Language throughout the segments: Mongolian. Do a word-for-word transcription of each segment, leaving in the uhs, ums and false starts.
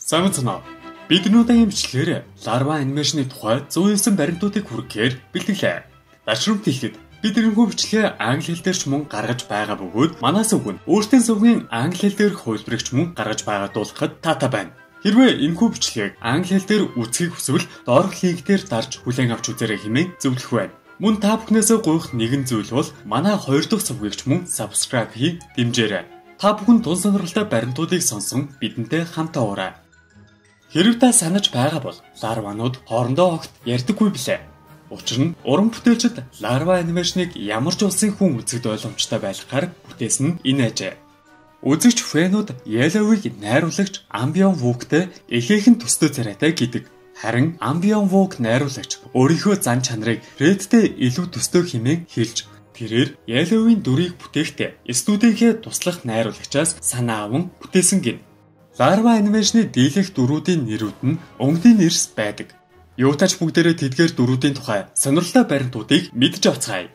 Самцна бидний эмчлэлээр ларва анимашны тухай зуун девять баримтуудыг хүргэхээр бэлтгэлээ. Дашрамт хэлэхэд бид энэхүү бичлэгээ англи хэл дээр ч мөн гаргаж байгаа бөгөөд манаас үг нь өөртөө зөвхөн англи хэл дээр хувилбарч мөн гаргаж байгаа дуулахад таатай байна. Хэрвээ энэхүү бичлэгийг англи хэл дээр үзхийг хүсвэл доорх линк дээр дарж хүлээн авч үзээрэй хэмээн зөвлөх байна. Мөн та бүхнээсээ гуйх нэгэн зүйл бол манай хоёр дахь сувгийгч мөн subscribe хий дэмжээрэй. Та бүхэн тун сонирхолтой баримтуудыг сонсон бидэнтэй хамтаа уурай. Хэрв та санаж байгаа бол ларванууд хоорондоо огт ярьдаггүй билээ. Учир нь уран бүтээлчид ларва анимашныг ямар ч улсын хүн үзэхэд ойлгомжтой байлгахаар бүтээсэн энэ ажээ. Үзэгч фэнүүд Yellow-ыг найруулагч Ambion Wook-тэй эхээхэн төстэй царайтай гэдэг. Харин Ambion Wook найруулагч өөрийнхөө зан чанарыг Red-тэй илүү төстэй хэмээн хэлж, тэрээр Yellow-ийн дүрийг бүтээхдээ студийнхээ туслах найруулагчаас санаа аван бүтээсэн гин. Ларва анимашны дийлэх дүрүүдийн нэрүүд нь өнгөний нэрс байдаг. Юутач бүгдээрээ тэдгээр дүрүүдийн тухай сонирхолтой баримтуудыг мэдж авцгаая.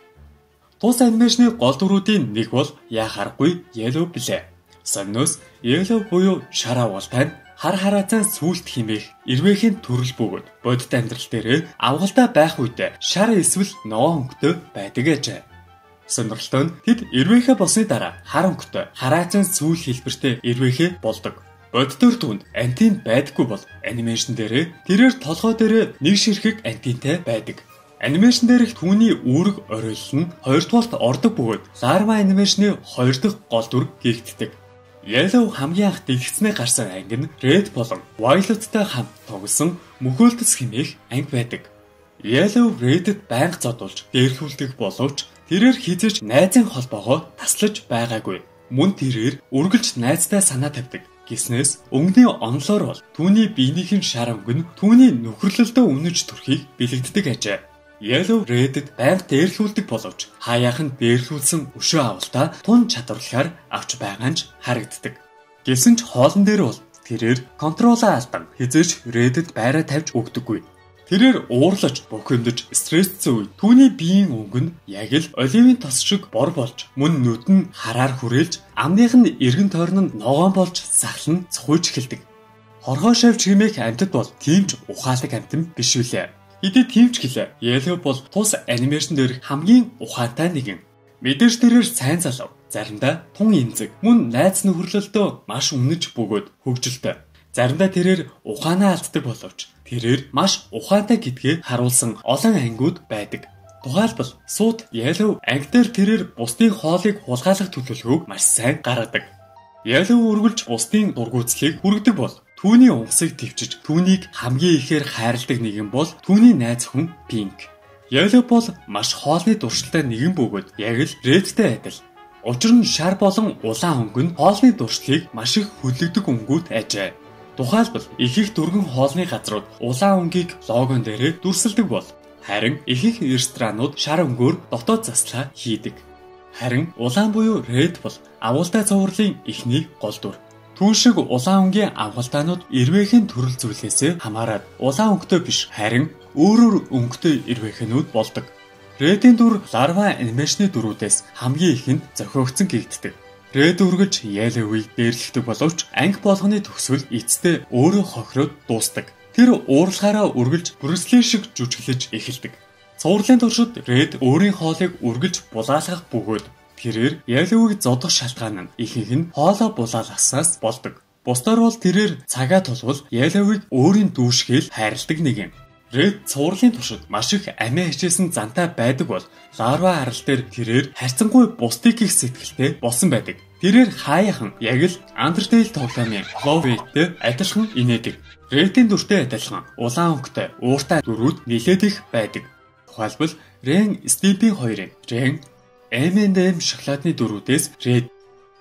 Тус анимашны гол дүрүүдийн нэг бол яхааргүй Yellow билээ. Сонноос Yellow буюу шар авгалтай хар хараацаа сүулт химээх эрвээхийн төрөл бөгөөд бодит амьдрал дээр авгалтай байх үед шар эсвэл ногоон өнгөтэй байдаг ажээ. Сонирхолтой нь тэд эрвээхэ болсны дараа хар өнгөтэй хараацаа сүүл хэлбэртэй эрвээхэ болдог. Боддоор түнд антин байдаггүй бол анимашн дээр тэрээр толгой дээр нэг ширхэг антинтай байдаг. Анимашн дээрх түүний үүрэг оройлол нь хоёрдугаарт ордог бөгөөд ларва анимашны хоёр дахь гол дүр гэгддэг. Yellow хамгийн анх дэлгэцнээ гарсан анги нь Red болон Violet-тай хамт тоглосон мөхөөлтөс хэмээх анги байдаг. Yellow Red-д байнга зодуулж дээрлүүлдэг боловч тэрээр хизэж найзын холбоогоо таслаж байгаагүй. Мөн тэрээр үргэлж найзтай санаа тавьдаг. Гиснээс өнгөний онлоор бол түүний биенийхэн шар өнгө нь түүний нөхөрлөлтөө үнэж төрхийг бэлэгддэг ажээ. Yellow Red-д байнга дээрлүүлдэг боловч хаяахан дээрлүүлсэн өшөө авалтаа тун чадварлахаар авч байгаа нь харагддаг. Гэсэн ч хоолн дээр бол тэрээр контролоо алдан хизээж Red-д байраа тавьж өгдөггүй. Тэрээр уурлаж, бухимдаж, стрессцэн үе түүний биеийн өнгө нь яг л оливын тос шиг бор болж, мөн нүд нь хараар хүрээлж, амных нь эргэн тойрон нь ногоон болж сахлан цохойж эхэлдэг. Хоргоо шавж хэмээх амьтад бол тийм ч ухаалаг амьтан биш үлээ. Хэдий тийм ч гэлээ, Yellow бол тус анимашн дээр хамгийн ухаантай нэгэн. Мэдээж тэрээр сайн залуу, заримдаа тун эмзэг, мөн найз нөхөрлөлтөө маш үнэж бөгөөд хөгжилтэй. Заримдаа тэрээр ухаанаа алддаг боловч тэрээр маш ухаантай гэдгээ харуулсан олон ангиуд байдаг. Тухайлбал сууд Yellow анги дээр тэрээр бусдын хоолыг хулгайлах төлөвлөгөөг маш сайн гаргадаг. Yellow үргэлж бусдын дургуутслыг хүргэдэг бол түүний унгасыг төвчж түүнийг хамгийн ихээр хайрладаг нэгэн бол түүний найз хүн Pink. Yellow бол маш хоолны дуршилтай нэгэн бөгөөд яг л Red-тэй адил. Учир нь шар болон улаан өнгө нь хоолны дуршлыг маш их хөдөлгдөг өнгүүд ажээ. Тухайлбал их их дөргөн хоолны газрууд улаан өнгийг логон дээрээ дүрсэлдэг бол харин их их ресторанууд шар өнгөөр дотоод заслаа хийдэг. Харин улаан буюу Red бол авгалтай цувралын эхний гол дүр. Түүн шиг улаан өнгийн авгалтаанууд эрвээхийн төрөл зүйлээсээ хамаарат улаан өнгөтэй биш харин өөрөөр өнгөтэй эрвээхэнүүд болдог. Red-ийн дүр ларва анимашны дүрүүдээс хамгийн их нь зохиогдсон гэгддэг. Red үргэлж Yellow-ыг дээрлэхдэг боловч анги болгоны төгсгөл эцэстээ өөрөө хохироод дуустдаг. Тэр уурлахаараа үргэлж Bruce Lee шиг жүжиглэж эхэлдэг. Цувралын туршид Red өөрийн хоолыг үргэлж булаалгах бөгөөд тэрээр Yellow-ыг зодох шалтгаан нь ихэнх нь хоолоо булаалгасаас болдог. Бусдаар бол тэрээр цагаа тулвал Yellow-ыг өөрийн дүүшгээл хайрладаг нэгэн. Red цувралын туршид маш их амиа хичээсэн зантай байдаг бол ларва арал дээр тэрээр харьцангуй бусдыг их сэтгэлтэй болсон байдаг. Тэрээр хаяахан яг л Undertale тоглоомын Flowway-тэй адилхан инээдэг. Red-ийн дүртэй адилхан улаан өнгөтэй ууртай дүрүүд нэлээд их байдаг. Тухайлбал Ren Stimpy хоёрын Ren эм энд эм шоколадны дүрүүдээс Red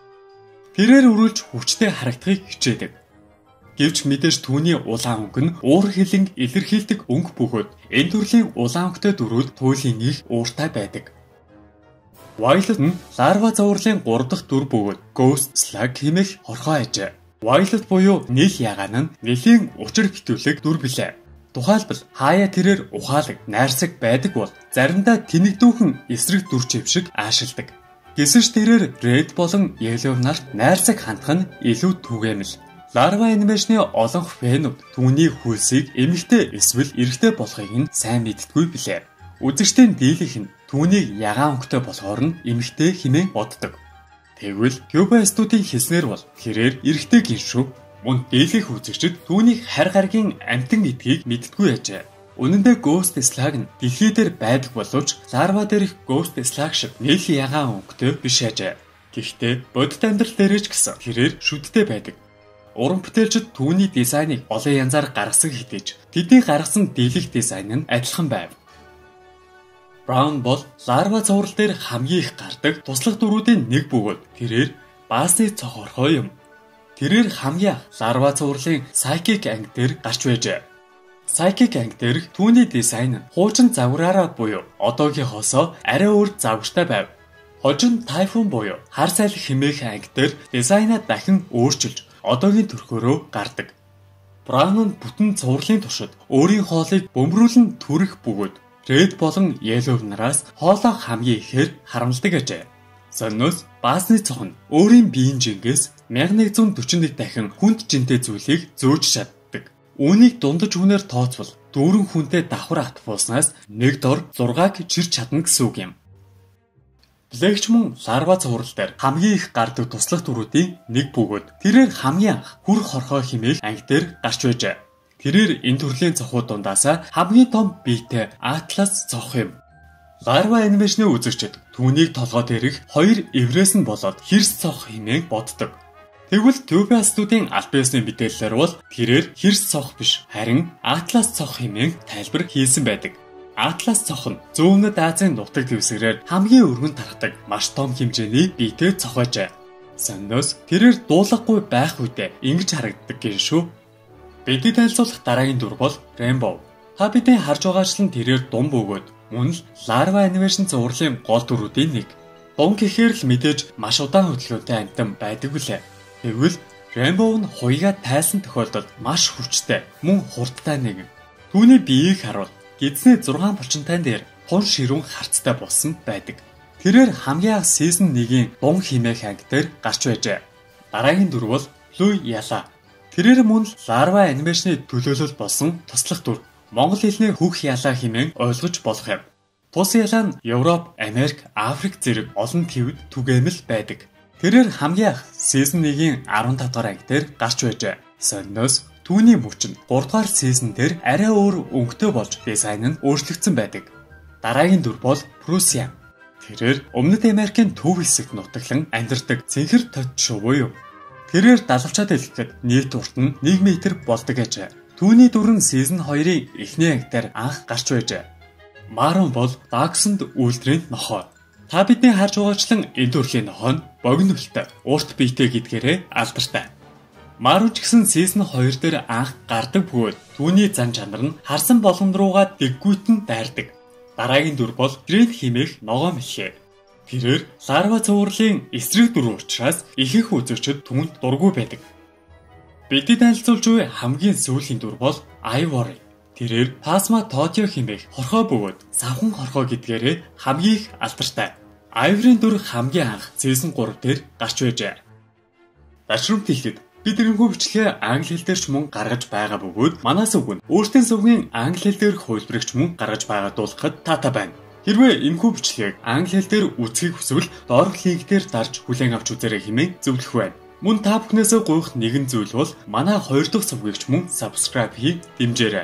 тэрээр үргэлж хүчтэй харагдахыг хичээдэг. Гэвч мэдээж түүний улаан өнгө нь уур хилэнг илэрхийлдэг өнгө бөгөөд энэ төрлийн улаан өнгөтэй дүрүүд туйлын их ууртай байдаг. Violet нь ларва зурлын гурав дахь дүр бөгөөд Ghost Slug хэмээх хорхоо ажээ. Violet буюу нийл ягаан нь нэлийн учир битүүлэг дүр билээ. Тухайлбал хаяа тэрээр ухаалаг, найрсаг байдаг бол заримдаа тэнэгдүүхэн эсрэг дүр чив шиг аашилдаг. Гэвч тэрээр Red болон Yellow нарт найрсаг хандах нь илүү түгээмэл. Larva анимашны олон фэнүүд түүний хөлсийг эмэгтэй эсвэл эрэгтэй болохыг нь сайн мэддэггүй билээ. Үзэгчдийн дийлэнх нь түүнийг ягаан өнгөтэй болохоор нь эмэгтэй хэмээн боддог. Тэгвэл Кьюба студийн хэлснээр бол тэрээр эрэгтэй гиншүү. Мөн дийлэнх үзэгчид түүнийг харь гаргийн амтан гэдгийг мэддэггүй ажээ. Үнэн дээр Ghost Slug нь дэлхий дээр байдаг боловч Larva дээрх Ghost Slug шиг нэл ягаан өнгөтэй биш ажээ. Гэхдээ бодит амьдрал дээр ч гэсэн тэрээр шүдтэй байдаг. Уран бүтээлчид түүний дизайныг олон янзаар гаргасан хэдиж тэдний гаргасан дийлэнх дизайн нь адилхан байв. Браун бол Larva цуврал дээр хамгийн их гардаг туслах дүрүүдийн нэг бөгөөд тэрээр баасны цохорхоо юм. Тэрээр хамгийн анх Larva цувралын Psychic анги дээр гарч байжээ. Psychic анги дээр түүний дизайн нь хуучин загвараараа буюу одоогийнхоосоо арай өөр загвартай байв. Хожим Typhoon буюу хар сайлах хэмээх анги дээр дизайнаа дахин өөрчилж одоогийн төрхөөрөө гардаг. Браун нь бүтэн цувралын туршид өөрийн хоолыг бөмбөрүүлэн түрэх бөгөөд Red болон Yellow нараас хоолоо хамгийн ихээр харамлдаг ажээ. Сонноос баасны цох нь өөрийн биеийн жингээс мянга нэгэн дөрвөн нэг дахин хүнд жинтэй зүйлийг зөөж чаддаг. Үүнийг дундаж хүнээр тооцвол дүүрэн хүнтэй давхар атбууснаас нэг дор зургааг чирч чадна гэсэн үг юм. Блэкч мөн Larva цуврал дээр хамгийн их гардаг туслах дүрүүдийн нэг бөгөөд тэрээр хамгийн анх хүр хорхоо хэмээх анги дээр гарч байжээ. Тэрээр энэ төрлийн цохууд дундаасаа хамгийн том биетэй Atlas цох юм. Larva анимашны үзэгчид түүнийг толгойд ирэх хоёр эврээс нь болоод хэрс цох хэмээн боддог. Тэгвэл Kьюба студийн аль биесний мэдээллээр бол тэрээр хэрс цох биш харин Atlas цох хэмээн тайлбар хийсэн байдаг. Atlas цох нь зүүн Азийн нутаг дэвсгэрээр хамгийн өргөн тархдаг маш том хэмжээний биетэй цох ажээ. Сонноос тэрээр дуулахгүй байх үедээ ингэж харагддаг гин шүү. Бидний танилцуулах дараагийн дүр бол Rainbow. Та бидний харж байгаачлан тэрээр дум бөгөөд мөн л Larva анимашн цувралын гол дүрүүдийн нэг. Дун гэхээр л мэдээж маш удаан хөдөлгөөнтэй амтан байдаг билээ. Тэгвэл Rainbow нь хуйгаа тайлсан тохиолдолд маш хүчтэй мөн хурдтай нэгэн. Түүний биеийг харуул гидсний зургаан булчинтай дээр тун ширүүн харцтай болсон байдаг. Тэрээр хамгийн анх season one-ийн дун химээх анги дээр гарч байжээ. Дараагийн дүр бол Blue Yala. Тэрээр мөн Larva анимашны төлөөлөл болсон туслах дүр. Монгол хэлний хөх ялаа хэмээн ойлгож болох юм. Тус ялаа нь Европ, Америк, Африк зэрэг олон твд түгээмэл байдаг. Тэрээр хамгийн анх season one-ийн арван тавь дахь анги дээр гарч байжээ. Сонноос түүний мөч нь гурав дахь season дээр арай өөр өнгөтэй болж дизайн нь өөрчлөгдсөн байдаг. Дараагийн дүр бол Prussia. Тэрээр Өмнөд Америкийн төв хэсэгт нутаглан амьдардаг цэнхэр тот шувуу юм. Тэрээр далавчаад хэлэхэд нийт урт нь нэг метр болдог ажээ. Түүний дүр нь season two-ийн эхний анги дээр анх гарч байжээ. Maroon бол Dachshund үйлдвэрийн нохой. Та бидний харж байгаачлан энэ төрлийн нохой нь богинолтой, урт биетэй гэдгээрээ алдартай. Maroon ч гэсэн season two дээр анх гардаг бөгөөд түүний зан чанар нь харсан болгон руугаа дэггүйтэн дайрдаг. Дараагийн дүр бол Dread хэмээх ногоон мэлхээ. Тэрээр Larva цувралын эсрэг дүр учраас ихэнх үзэгчид түүнд дургүй байдаг. Бидний танилцуулж буй хамгийн сүүлийн дүр бол Ivory. Тэрээр Phasma Totio хэмээх хорхоо бөгөөд савхан хорхоо гэдгээрээ хамгийн их алдартай. Ivory-ийн дүр хамгийн анх season three дээр гарч байжээ. Дашрамт хэлэхэд бид энэхүү бичлэгээ англи хэл дээр ч мөн гаргаж байгаа бөгөөд манаас үг нь өөртөө сүмгийн англи хэл дээр хувилбарч мөн гаргаж байгаа дуулахад таатай байна. Хэрвээ энэхүү бичлэгийг англи хэл дээр үзхийг хүсвэл доорх линк дээр дарж хүлээн авч үзээрэй хэмээн зөвлөх байна. Мөн та бүхнээсээ гуйх нэгэн зүйл бол манай хоёр дахь сувгийгч мөн subscribe хий дэмжээрэй.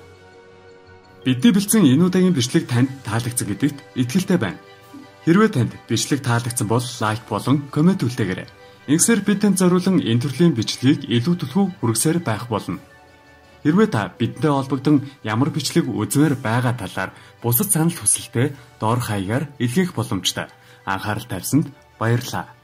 Бидний бэлдсэн энэ удаагийн бичлэг танд таалагдсан гэдэгт итгэлтэй байна. Хэрвээ танд бичлэг таалагдсан бол лайк болон коммент үлдээгээрэй. Ингэсээр бидэнд зориулан энэ төрлийн бичлэгийг илүү түлхүү хүргэсээр байх болно. Хэрвээ та бидэнтэй холбогдсон ямар бичлэг үзмээр байгаа талаар бусад санал хүсэлтээ доорх хаягаар илгээх боломжтой. Анхаарал тавьсанд баярлалаа.